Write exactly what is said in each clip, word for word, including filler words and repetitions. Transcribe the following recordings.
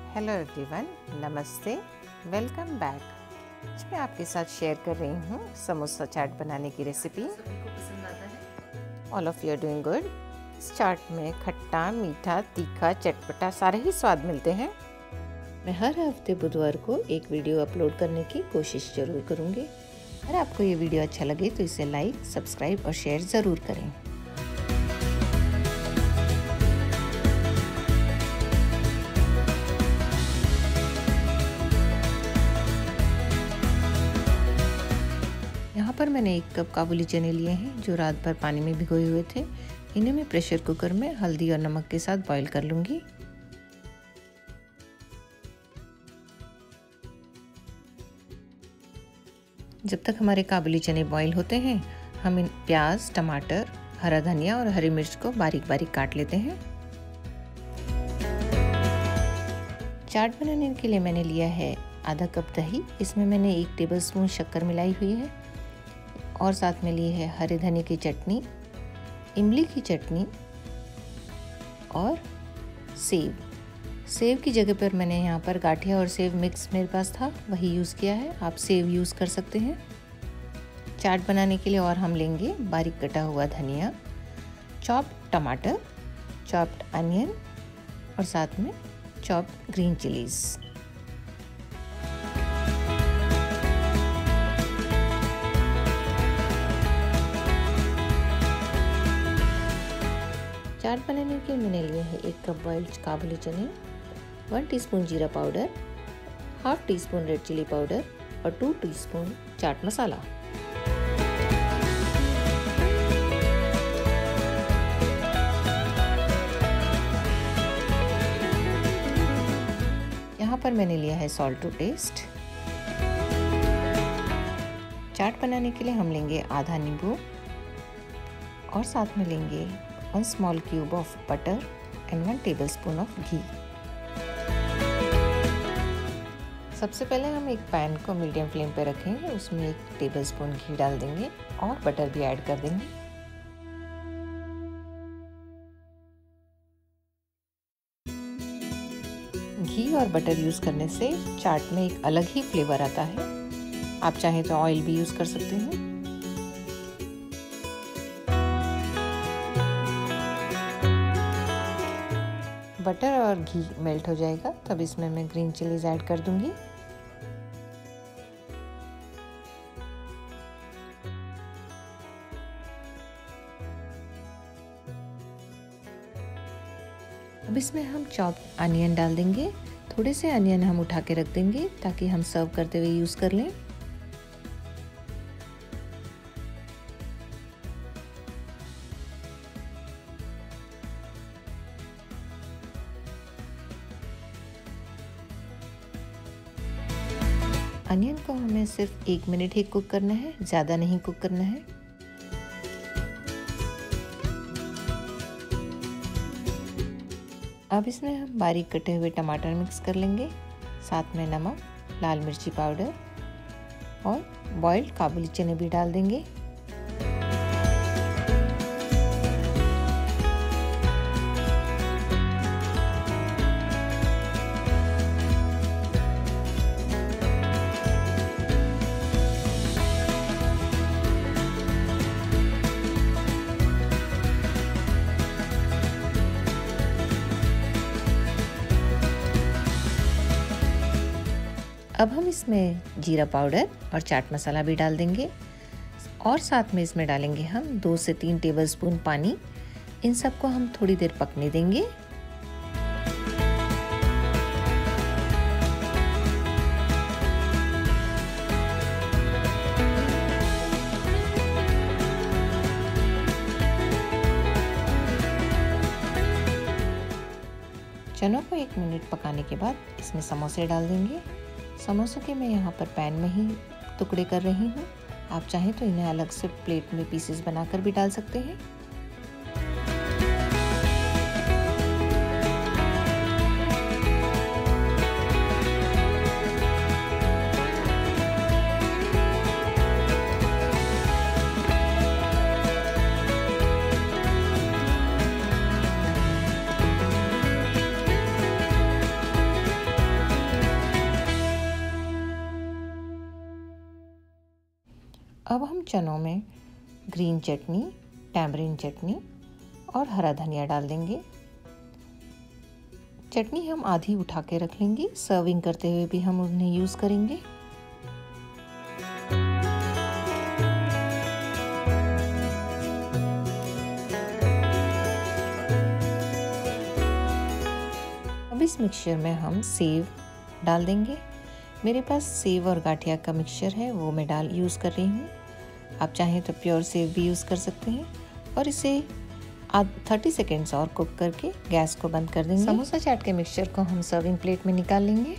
Hello everyone, नमस्ते, welcome back. आज मैं आपके साथ शेयर कर रही हूँ समोसा चाट बनाने की रेसिपी। सभी को पसंद आता है। All of you are doing good. इस चाट में खट्टा, मीठा, तीखा, चटपटा सारे ही स्वाद मिलते हैं। मैं हर हफ्ते बुधवार को एक वीडियो अपलोड करने की कोशिश ज़रूर करूँगी। अगर आपको ये वीडियो अच्छा लगे तो इसे लाइक, सब्सक्राइब और शेयर ज़रूर करें। यहाँ पर मैंने एक कप काबुली चने लिए हैं जो रात भर पानी में भिगोए हुए थे। इन्हें मैं प्रेशर कुकर में हल्दी और नमक के साथ बॉईल कर लूँगी। जब तक हमारे काबुली चने बॉईल होते हैं, हम इन प्याज, टमाटर, हरा धनिया और हरी मिर्च को बारीक बारीक काट लेते हैं। चाट बनाने के लिए मैंने लिया है आधा कप दही। इसमें मैंने एक टेबलस्पून शक्कर मिलाई हुई है और साथ में ली है हरे धनिया की चटनी, इमली की चटनी और सेव। सेव की जगह पर मैंने यहाँ पर गाठिया और सेव मिक्स मेरे पास था, वही यूज़ किया है। आप सेव यूज़ कर सकते हैं। चाट बनाने के लिए और हम लेंगे बारीक कटा हुआ धनिया, चॉप्ड टमाटर, चॉप्ड अनियन और साथ में चॉप्ड ग्रीन चिलीज़। चाट बनाने के लिए मैंने लिए हैं एक कप बॉइल्ड काबुली चने, वन टीस्पून जीरा powder, half teaspoon red chili powder और टू टीस्पून चाट मसाला। यहाँ पर मैंने लिया है सॉल्ट टू टेस्ट। चाट बनाने के लिए हम लेंगे आधा नींबू और साथ में लेंगे one small cube of butter and one tablespoon of ghee. सबसे पहले हम एक पैन को मीडियम फ्लेम पे रखेंगे, उसमें एक टेबलस्पून घी डाल देंगे और बटर भी ऐड कर देंगे। घी और बटर यूज़ करने से चाट में एक अलग ही फ्लेवर आता है। आप चाहें तो ऑयल भी यूज़ कर सकते हैं। बटर और घी मेल्ट हो जाएगा तब इसमें मैं ग्रीन चिलीज ऐड कर दूंगी। अब इसमें हम चॉप अनियन डाल देंगे। थोड़े से अनियन हम उठा के रख देंगे ताकि हम सर्व करते हुए यूज़ कर लें। अनियन को हमें सिर्फ एक मिनट ही कुक करना है, ज़्यादा नहीं कुक करना है। अब इसमें हम बारीक कटे हुए टमाटर मिक्स कर लेंगे, साथ में नमक, लाल मिर्ची पाउडर और बॉइल्ड काबुली चने भी डाल देंगे। अब हम इसमें जीरा पाउडर और चाट मसाला भी डाल देंगे और साथ में इसमें डालेंगे हम दो से तीन टेबलस्पून पानी। इन सबको हम थोड़ी देर पकने देंगे। चनों को एक मिनट पकाने के बाद इसमें समोसे डाल देंगे। समोसों के मैं यहाँ पर पैन में ही टुकड़े कर रही हूँ। आप चाहें तो इन्हें अलग से प्लेट में पीसेस बनाकर भी डाल सकते हैं। अब हम चनों में ग्रीन चटनी, टैमरिन चटनी और हरा धनिया डाल देंगे। चटनी हम आधी उठा के रख लेंगे, सर्विंग करते हुए भी हम उन्हें यूज़ करेंगे। अब इस मिक्सचर में हम सेव डाल देंगे। मेरे पास सेव और गाठिया का मिक्सचर है, वो मैं डाल यूज़ कर रही हूँ। आप चाहें तो प्योर सेव भी यूज़ कर सकते हैं और इसे तीस सेकेंड्स और कुक करके गैस को बंद कर देंगे। समोसा चाट के मिक्सचर को हम सर्विंग प्लेट में निकाल लेंगे।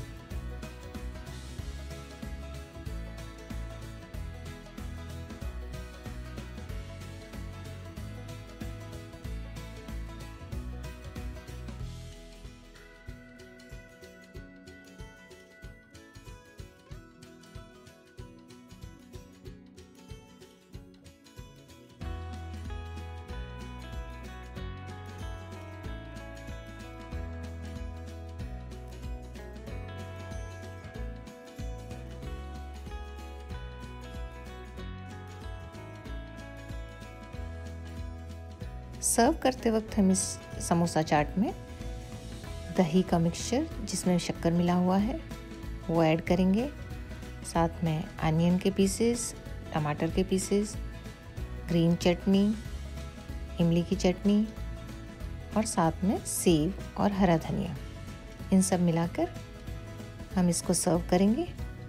सर्व करते वक्त हम इस समोसा चाट में दही का मिक्सचर जिसमें शक्कर मिला हुआ है वो ऐड करेंगे, साथ में अनियन के पीसेस, टमाटर के पीसेस, ग्रीन चटनी, इमली की चटनी और साथ में सेव और हरा धनिया, इन सब मिलाकर हम इसको सर्व करेंगे।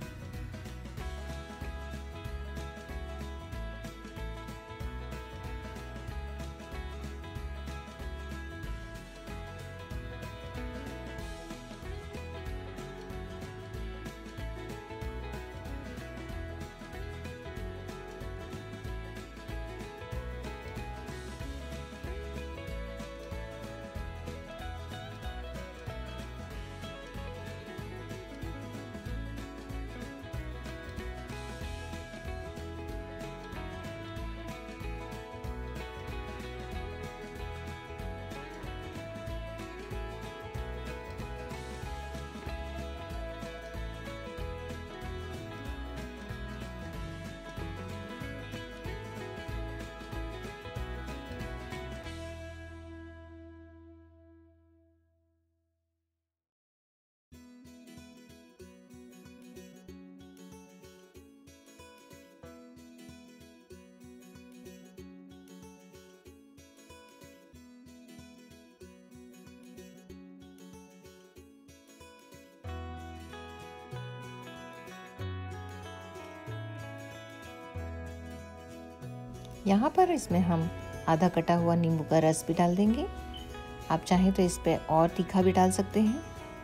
यहाँ पर इसमें हम आधा कटा हुआ नींबू का रस भी डाल देंगे। आप चाहें तो इस पे और तीखा भी डाल सकते हैं।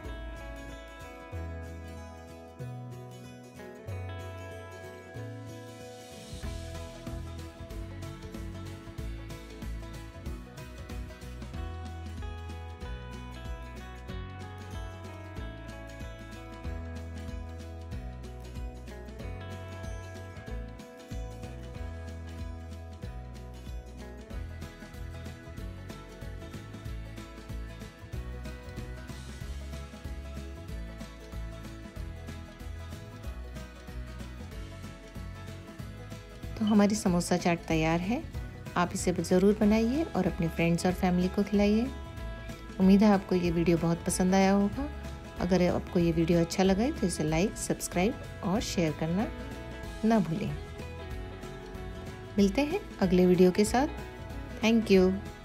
तो हमारी समोसा चाट तैयार है। आप इसे ज़रूर बनाइए और अपने फ्रेंड्स और फैमिली को खिलाइए। उम्मीद है आपको ये वीडियो बहुत पसंद आया होगा। अगर आपको ये वीडियो अच्छा लगा तो इसे लाइक, सब्सक्राइब और शेयर करना ना भूलें। मिलते हैं अगले वीडियो के साथ। Thank you.